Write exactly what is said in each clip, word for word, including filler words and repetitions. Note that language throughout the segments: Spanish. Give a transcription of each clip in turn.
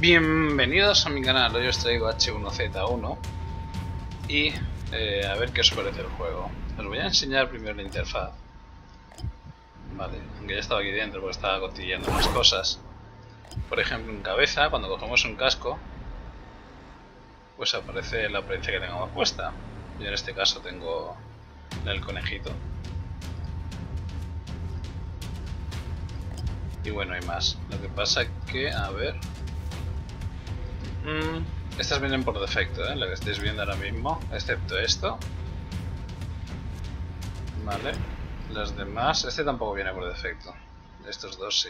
Bienvenidos a mi canal, hoy os traigo H uno Z uno y eh, a ver qué os parece el juego. Os voy a enseñar primero la interfaz. Vale, aunque ya estaba aquí dentro porque estaba cotilleando unas cosas. Por ejemplo, en cabeza, cuando cogemos un casco, pues aparece la apariencia que tengamos puesta. Yo en este caso tengo el conejito. Y bueno, hay más. Lo que pasa que, a ver... Mm, estas vienen por defecto, ¿eh? Lo que estáis viendo ahora mismo, excepto esto. Vale. Las demás... Este tampoco viene por defecto. Estos dos sí.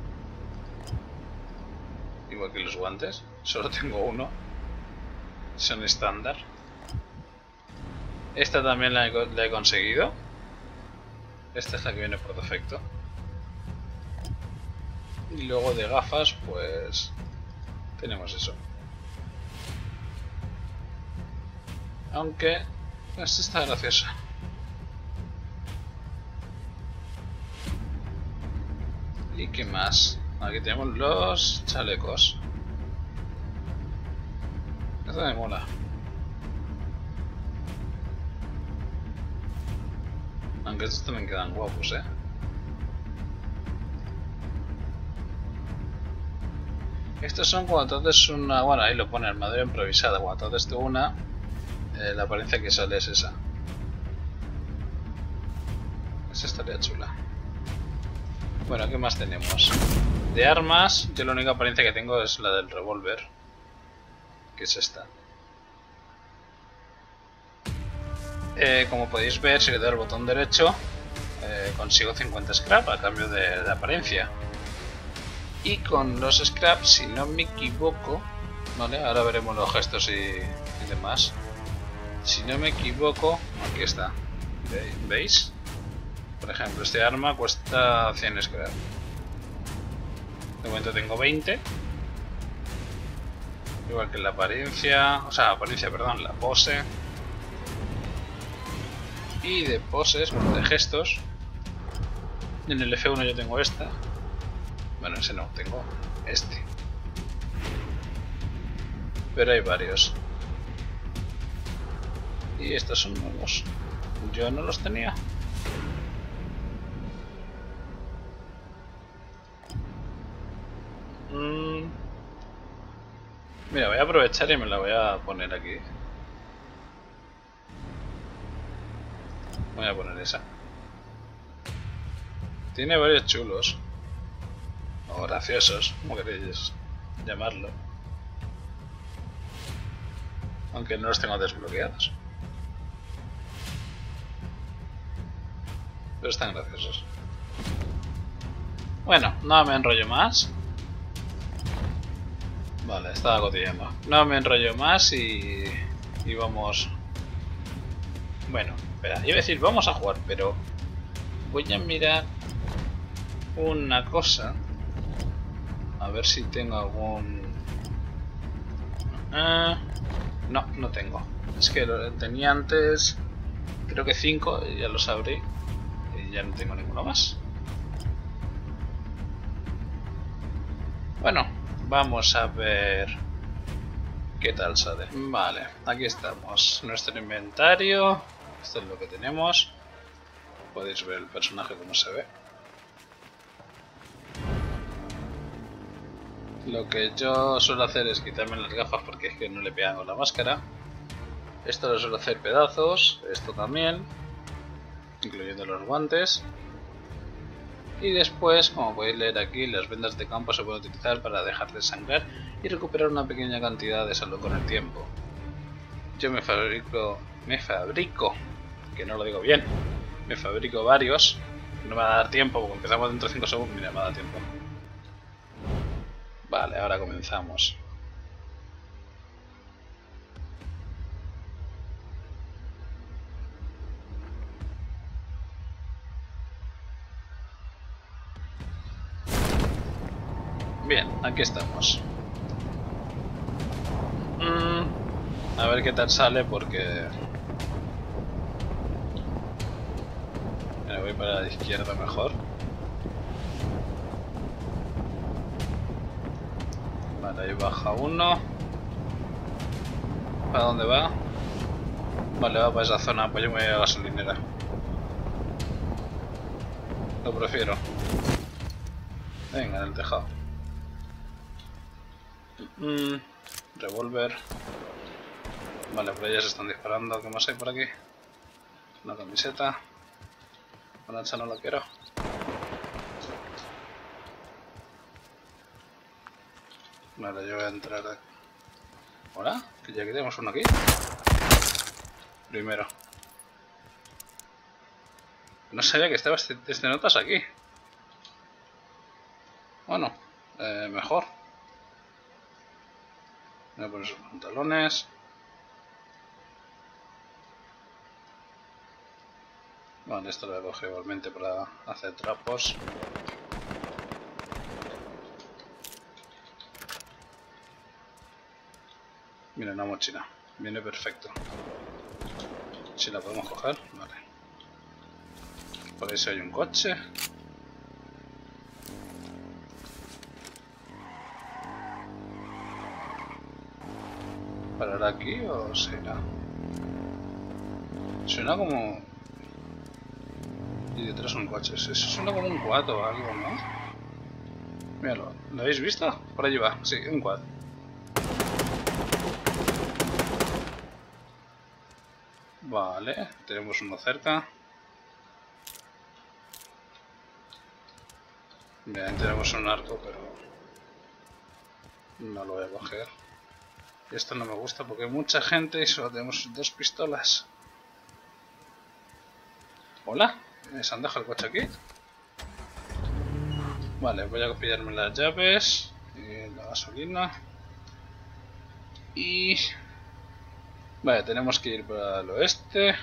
Igual que los guantes. Solo tengo uno. Son estándar. Esta también la he, la he conseguido. Esta es la que viene por defecto. Y luego de gafas, pues... tenemos eso. Aunque... esto está gracioso. ¿Y qué más? Aquí tenemos los chalecos. Esto me mola. Aunque estos también quedan guapos, eh. Estos son cuando te haces una... bueno, ahí lo pone, armadura improvisada. Cuando te haces tú una, eh, la apariencia que sale es esa. Esa estaría chula. Bueno, ¿qué más tenemos? De armas, yo la única apariencia que tengo es la del revólver. Que es esta. Eh, como podéis ver, si le doy al botón derecho, eh, consigo cincuenta scrap a cambio de, de apariencia. Y con los scraps, si no me equivoco, vale, ahora veremos los gestos y, y demás. Si no me equivoco, aquí está. ¿Veis? Por ejemplo, este arma cuesta cien scrap. De momento tengo veinte. Igual que la apariencia, o sea, apariencia, perdón, la pose. Y de poses, bueno, de gestos. En el F uno yo tengo esta. Bueno, ese no, tengo este. Pero hay varios. Y estos son nuevos. Yo no los tenía. Mm. Mira, voy a aprovechar y me la voy a poner aquí. Voy a poner esa. Tiene varios chulos. O graciosos, como queréis llamarlo. Aunque no los tengo desbloqueados. Pero están graciosos. Bueno, no me enrollo más. Vale, estaba cotillando. No me enrollo más y... y vamos... Bueno, espera, iba a decir vamos a jugar, pero... voy a mirar... una cosa... a ver si tengo algún... Uh, no, no tengo. Es que lo tenía antes... creo que cinco, y ya los abrí. Y ya no tengo ninguno más. Bueno, vamos a ver... qué tal sale. Vale, aquí estamos. Nuestro inventario. Esto es lo que tenemos. Podéis ver el personaje como se ve. Lo que yo suelo hacer es quitarme las gafas porque es que no le pegan con la máscara. Esto lo suelo hacer pedazos, esto también, incluyendo los guantes. Y después, como podéis leer aquí, las vendas de campo se pueden utilizar para dejar de sangrar y recuperar una pequeña cantidad de salud con el tiempo. Yo me fabrico, me fabrico, que no lo digo bien, me fabrico varios. No me va a dar tiempo porque empezamos dentro de cinco segundos, mira, me va a dar tiempo. Vale, ahora comenzamos. Bien, aquí estamos. Mm, a ver qué tal sale porque... me voy para la izquierda mejor. Vale, ahí baja uno. ¿Para dónde va? Vale, va para esa zona, pues yo me voy a la gasolinera. Lo prefiero. Venga, en el tejado. Mm, Revólver. Vale, por ahí ya se están disparando. ¿Qué más hay por aquí? Una camiseta. Con hacha no la quiero. Vale, yo voy a entrar aquí. ¿Hola? Que ya que tenemos uno aquí. Primero. No sabía que estaba este, este notas aquí. Bueno, eh, mejor. Voy a poner sus pantalones. Vale, esto lo voy a coger igualmente para hacer trapos. Mira, una mochila. Viene perfecto. Si la podemos coger, vale. Por eso hay un coche. ¿Parará aquí o será? Suena como... Y detrás un coche. Eso suena como un quad o algo, ¿no? Míralo. ¿Lo habéis visto? Por allí va. Sí, un quad. Vale, tenemos uno cerca. Bien, tenemos un arco, pero no lo voy a coger. Y esto no me gusta porque hay mucha gente y solo tenemos dos pistolas. Hola, ¿se han dejado el coche aquí? Vale, voy a pillarme las llaves y la gasolina. Y... Vale, tenemos que ir para el oeste.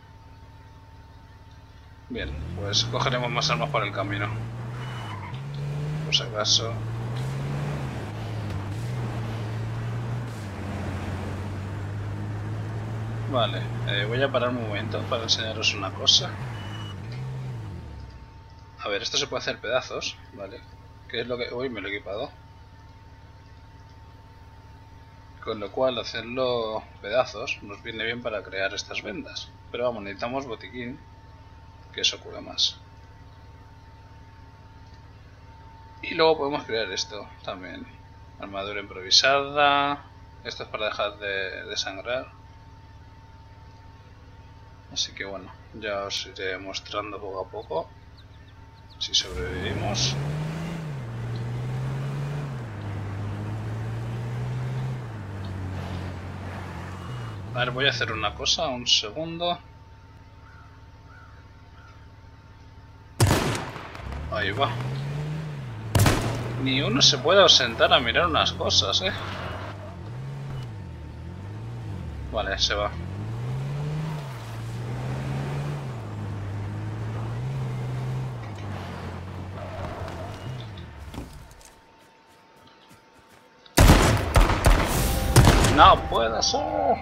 Bien, pues cogeremos más armas por el camino. Por si acaso. Vale, eh, voy a parar un momento para enseñaros una cosa. A ver, esto se puede hacer pedazos, ¿vale? ¿Qué es lo que...? Uy, me lo he equipado. Con lo cual hacerlo pedazos nos viene bien para crear estas vendas. Pero vamos, necesitamos botiquín, que eso cura más. Y luego podemos crear esto también. Armadura improvisada. Esto es para dejar de, de sangrar. Así que bueno, ya os iré mostrando poco a poco si sobrevivimos. A ver, voy a hacer una cosa, un segundo. Ahí va. Ni uno se puede ausentar a mirar unas cosas, eh. Vale, se va. No puede ser.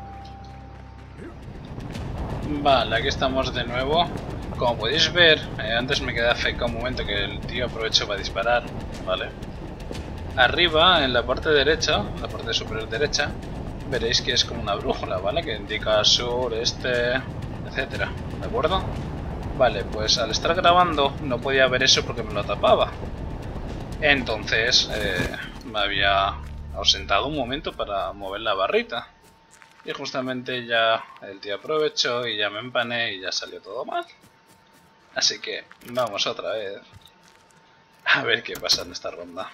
Vale, aquí estamos de nuevo. Como podéis ver, eh, antes me quedé afectado un momento que el tío aprovechó para disparar, ¿vale? Arriba, en la parte derecha, la parte superior derecha, veréis que es como una brújula, ¿vale? Que indica sur, este, etcétera, ¿de acuerdo? Vale, pues al estar grabando no podía ver eso porque me lo tapaba. Entonces, eh, me había ausentado un momento para mover la barrita. Y justamente ya el tío aprovechó y ya me empané y ya salió todo mal. Así que vamos otra vez a ver qué pasa en esta ronda.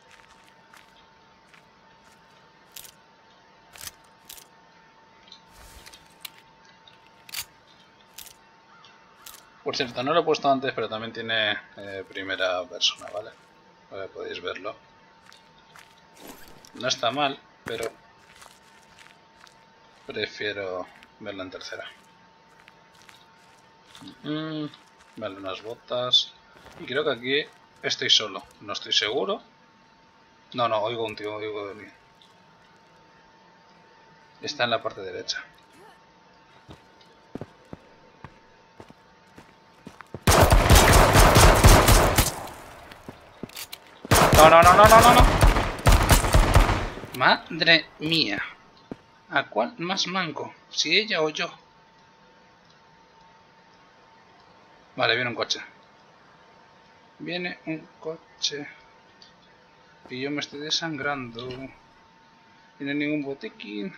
Por cierto, no lo he puesto antes, pero también tiene eh, primera persona, ¿vale? Vale, podéis verlo. No está mal, pero prefiero verlo en tercera. Mm, vale, unas botas. Y creo que aquí estoy solo. No estoy seguro. No, no, oigo un tío, oigo de mí. Está en la parte derecha. No, no, no, no, no, no, no. Madre mía. ¿A cuál más manco? ¿Si ella o yo? Vale, viene un coche. Viene un coche. Y yo me estoy desangrando. Y no hay ningún botiquín.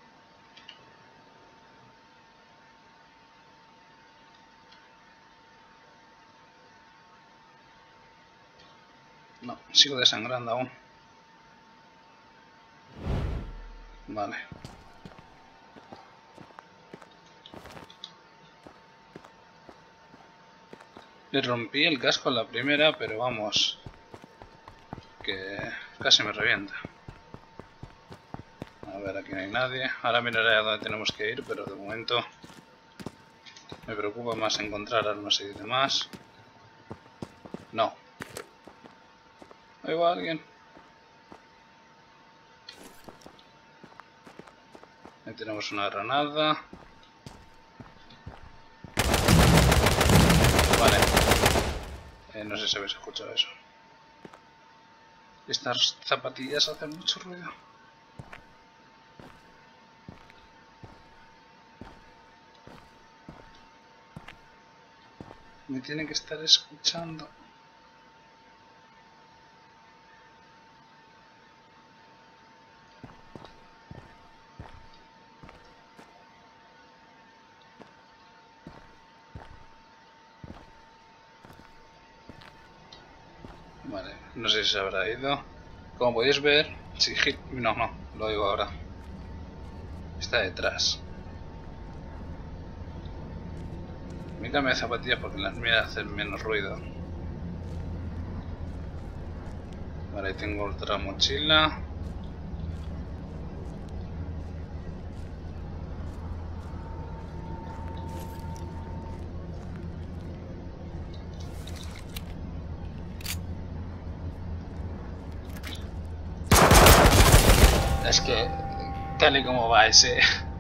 No, sigo desangrando aún. Vale. Le rompí el casco en la primera, pero vamos, que casi me revienta. A ver, aquí no hay nadie. Ahora miraré a dónde tenemos que ir, pero de momento me preocupa más encontrar armas y demás. No. Ahí va alguien. Ahí tenemos una granada. Vale. Eh, no sé si habéis escuchado eso. Estas zapatillas hacen mucho ruido. Me tiene que estar escuchando. Vale, no sé si se habrá ido. Como podéis ver, si hit... no, no, lo oigo ahora. Está detrás. Me cambio de zapatillas porque las mías hacen menos ruido. Vale, ahí tengo otra mochila. Es que, tal y como va ese...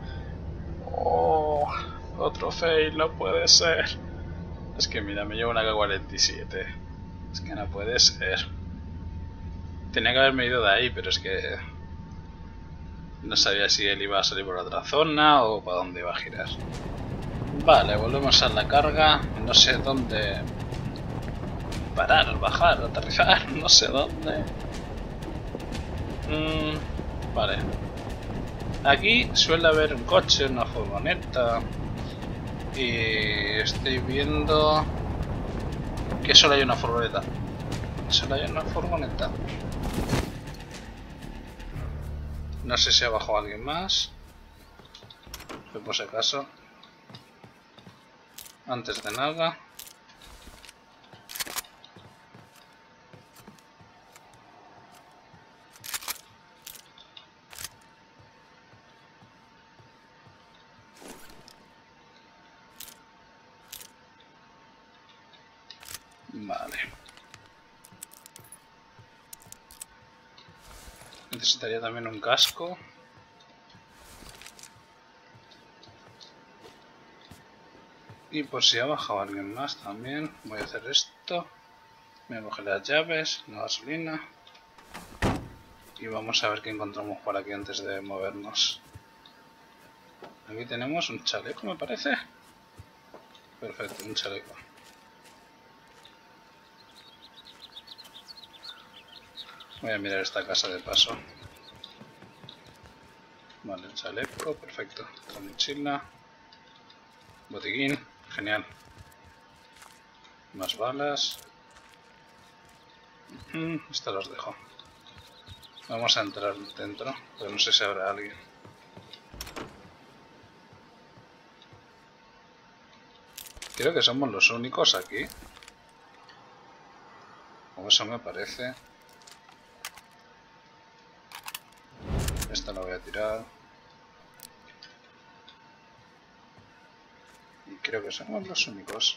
Oh, otro fail, no puede ser. Es que mira, me llevo una K cuarenta y siete. Es que no puede ser. Tenía que haberme ido de ahí, pero es que... no sabía si él iba a salir por otra zona o para dónde iba a girar. Vale, volvemos a la carga. No sé dónde... parar, bajar, aterrizar, no sé dónde. Mm, vale. Aquí suele haber un coche, una furgoneta. Y estoy viendo que solo hay una furgoneta. Solo hay una furgoneta. No sé si abajo alguien más. Pero por si acaso. Antes de nada. Vale. Necesitaría también un casco. Y por si ha bajado alguien más también, voy a hacer esto. Voy a coger las llaves, la gasolina. Y vamos a ver qué encontramos por aquí antes de movernos. Aquí tenemos un chaleco, me parece. Perfecto, un chaleco. Voy a mirar esta casa de paso. Vale, el chaleco, perfecto. La mochila. Botiquín, genial. Más balas. Mm, estas las dejo. Vamos a entrar dentro, pero no sé si habrá alguien. Creo que somos los únicos aquí. O eso me parece. Esta la voy a tirar. Y creo que somos los únicos.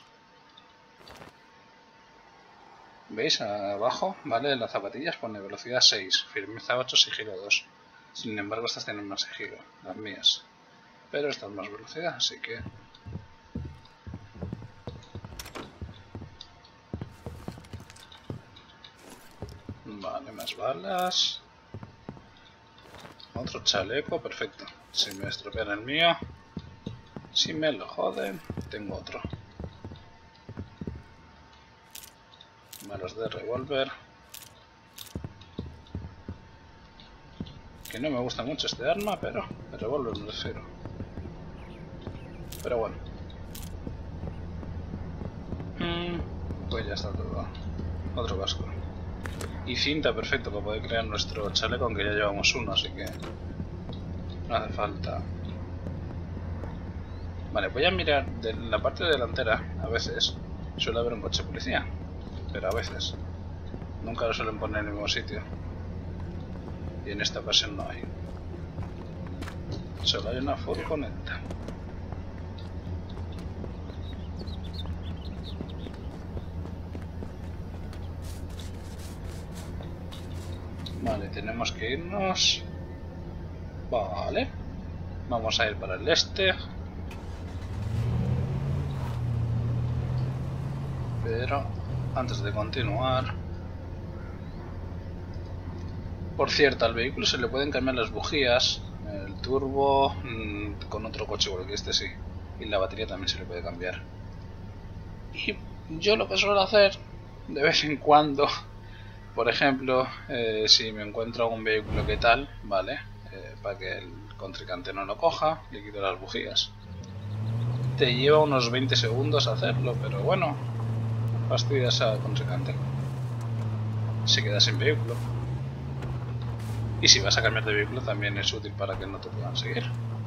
¿Veis abajo? Vale, las zapatillas pone velocidad seis, firmeza ocho, sigilo dos. Sin embargo, estas tienen más sigilo, las mías. Pero estas más velocidad, así que... Vale, más balas. Otro chaleco, perfecto. Si me estropean el mío, si me lo joden, tengo otro. Malos de revólver. Que no me gusta mucho este arma, pero el revólver me refiero. Pero bueno. Mm, pues ya está todo. Otro casco. Y cinta, perfecto, para poder crear nuestro chaleco, aunque ya llevamos uno, así que no hace falta. Vale, voy a mirar de la parte delantera. A veces suele haber un coche de policía, pero a veces nunca lo suelen poner en el mismo sitio. Y en esta ocasión no hay. Solo hay una furgoneta. Vale, tenemos que irnos. Vale. Vamos a ir para el este. Pero antes de continuar... Por cierto, al vehículo se le pueden cambiar las bujías, el turbo, mmm, con otro coche, porque este sí. Y la batería también se le puede cambiar. Y yo lo que suelo hacer, de vez en cuando, por ejemplo, eh, si me encuentro un vehículo que tal, ¿vale? Eh, para que el contrincante no lo coja, le quito las bujías. Te lleva unos veinte segundos hacerlo, pero bueno, fastidias al contrincante. Se queda sin vehículo. Y si vas a cambiar de vehículo también es útil para que no te puedan seguir.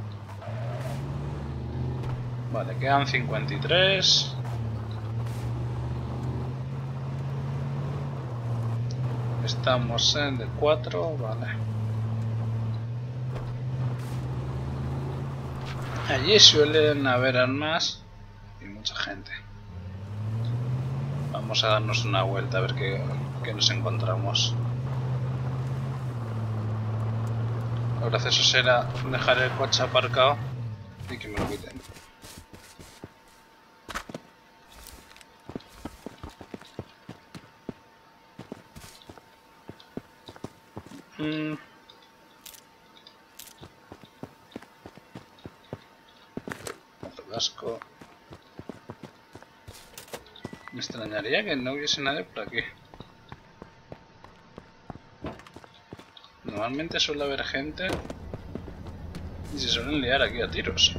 Vale, quedan cincuenta y tres. Estamos en D cuatro, vale. Allí suelen haber armas y mucha gente. Vamos a darnos una vuelta a ver qué, qué nos encontramos. Lo gracioso será dejar el coche aparcado y que me lo quiten. Mm. Otro casco. Me extrañaría que no hubiese nadie por aquí. Normalmente suele haber gente y se suelen liar aquí a tiros.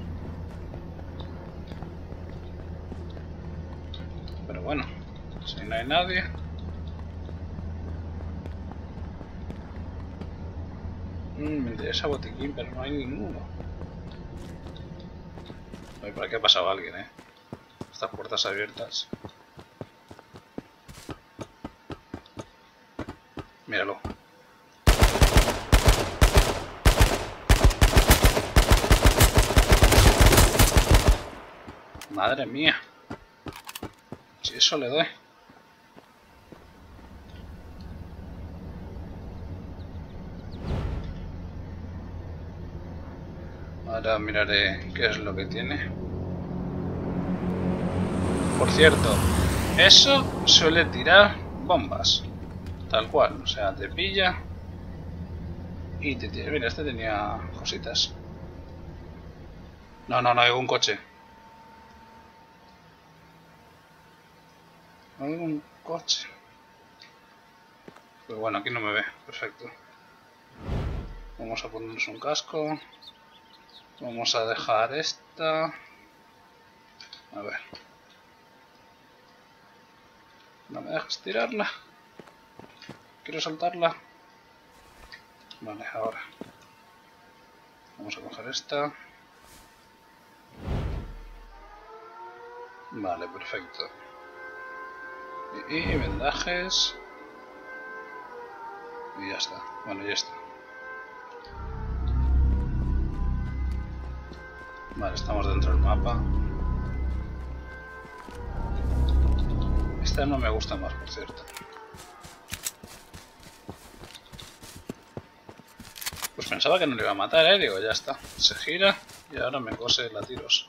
Pero bueno, si no hay nadie... Mm, me interesa botiquín, pero no hay ninguno. Ay, por aquí ha pasado alguien, eh. Estas puertas abiertas. Míralo. Madre mía. Si eso le doy. Ahora miraré qué es lo que tiene. Por cierto, eso suele tirar bombas. Tal cual, o sea, te pilla y te tira. Mira, este tenía cositas. No, no, no hay un coche. No hay un coche. Pero bueno, aquí no me ve. Perfecto. Vamos a ponernos un casco. Vamos a dejar esta. A ver. ¿No me dejas tirarla? Quiero saltarla. Vale, ahora. Vamos a coger esta. Vale, perfecto. Y, y vendajes. Y ya está. Bueno, ya está. Vale, estamos dentro del mapa. Esta no me gusta más, por cierto. Pues pensaba que no le iba a matar, eh. Digo, ya está. Se gira y ahora me cose la tiros.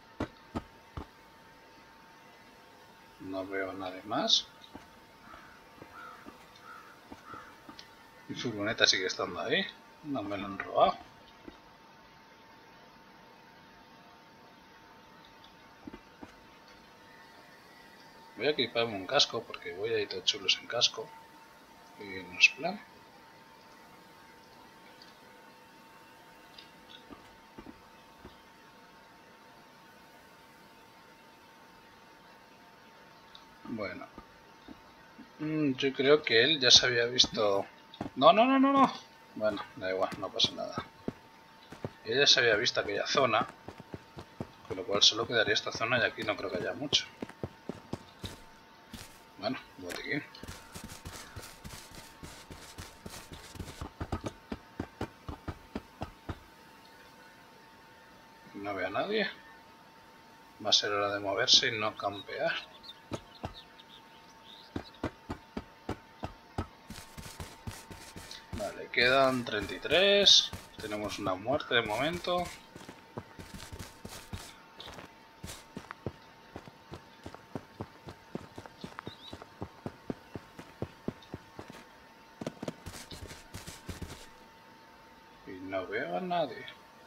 No veo a nadie más. Mi furgoneta sigue estando ahí. No me lo han robado. Voy a equiparme un casco porque voy a ir todo chulos en casco. Y no es plan. Bueno. Mm, yo creo que él ya se había visto... No, no, no, no, no. Bueno, da igual, no pasa nada. Él ya se había visto aquella zona. Con lo cual solo quedaría esta zona y aquí no creo que haya mucho. Bueno, botiquín. No veo a nadie. Va a ser hora de moverse y no campear. Vale, quedan treinta y tres. Tenemos una muerte de momento. Y no veo a nadie.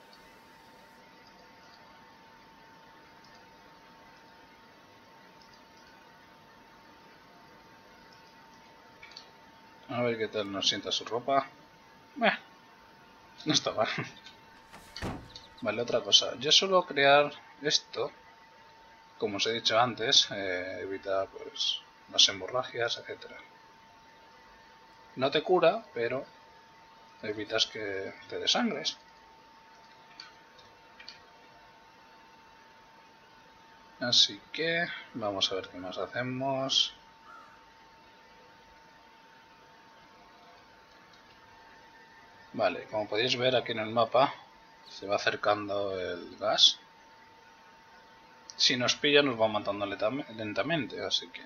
A ver qué tal nos sienta su ropa. Eh, no está mal. Vale, otra cosa. Yo suelo crear esto, como os he dicho antes, eh, evita pues las hemorragias, etcétera. No te cura, pero evitas que te desangres. Así que vamos a ver qué más hacemos. Vale, como podéis ver aquí en el mapa se va acercando el gas. Si nos pilla nos va matando lentamente, así que...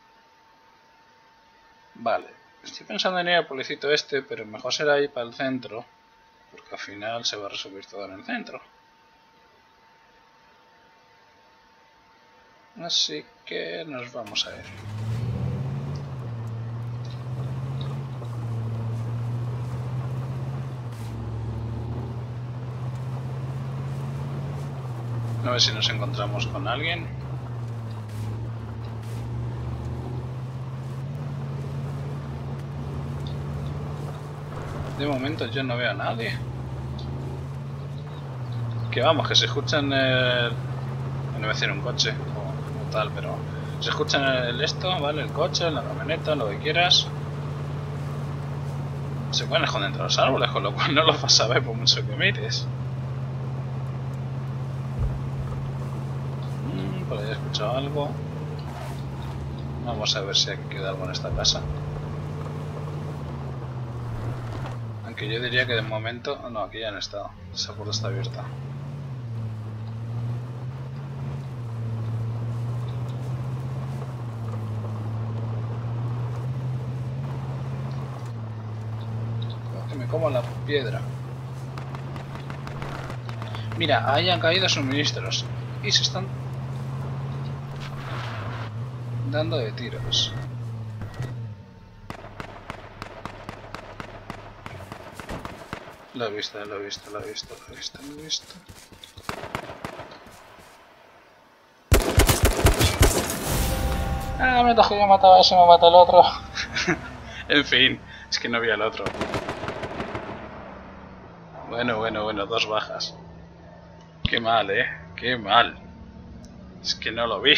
Vale, estoy pensando en ir al pueblecito este, pero mejor será ir para el centro, porque al final se va a resolver todo en el centro. Así que nos vamos a ir. A ver si nos encontramos con alguien. De momento yo no veo a nadie. Que vamos, que se escucha en el... No voy a decir un coche o, o tal, pero... Se escucha en el esto, ¿vale? El coche, la camioneta, lo que quieras. Se pueden esconder entre los árboles, con lo cual no lo vas a ver por mucho que mires. Por ahí he escuchado algo. Vamos a ver si aquí queda algo en esta casa. Aunque yo diría que de momento... No, aquí ya han estado. Esa puerta está abierta. Que me como la piedra. Mira, ahí han caído suministros. Y se están... dando de tiros. Lo he visto, lo he visto, lo he visto, lo he visto, lo he visto. Ah, mientras que yo mataba a ese me mata el otro. En fin, es que no vi al otro. Bueno, bueno, bueno, dos bajas. Qué mal, eh, qué mal. Es que no lo vi.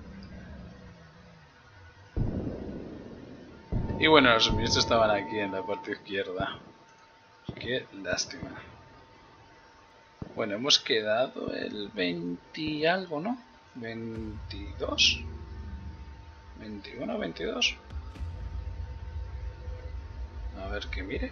Y bueno, los suministros estaban aquí en la parte izquierda. Qué lástima. Bueno, hemos quedado el veinte y algo, ¿no? veintidós. veintiuno, veintidós. A ver que mire.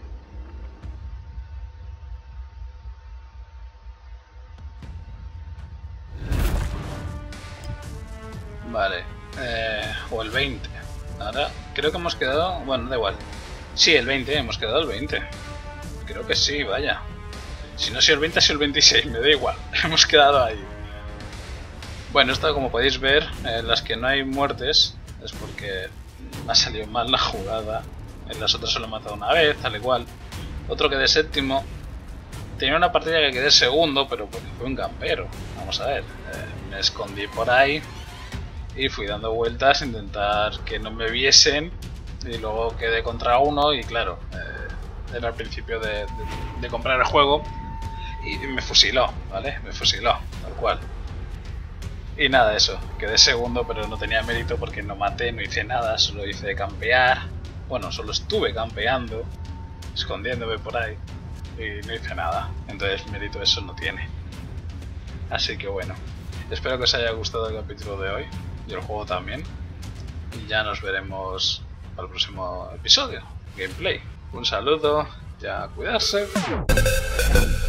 Vale. Eh, o el veinte. Ahora creo que hemos quedado... Bueno, da igual. Sí, el veinte, hemos quedado el veinte. Creo que sí, vaya. Si no ha sido el veinte, ha sido el veintiséis, me da igual. Hemos quedado ahí. Bueno, esto como podéis ver, en las que no hay muertes es porque me ha salido mal la jugada. En las otras solo he matado una vez, tal igual. Otro quedé séptimo. Tenía una partida que quedé segundo, pero porque fue un campero. Vamos a ver, eh, me escondí por ahí y fui dando vueltas, intentar que no me viesen, y luego quedé contra uno y claro, eh, era el principio de, de, de comprar el juego y me fusiló, ¿vale? Me fusiló, tal cual. Y nada, eso, quedé segundo, pero no tenía mérito porque no maté, no hice nada, solo hice campear. Bueno, solo estuve campeando, escondiéndome por ahí, y no hice nada. Entonces mérito eso no tiene. Así que bueno, espero que os haya gustado el capítulo de hoy, y el juego también. Y ya nos veremos para el próximo episodio, gameplay. Un saludo, ya a cuidarse.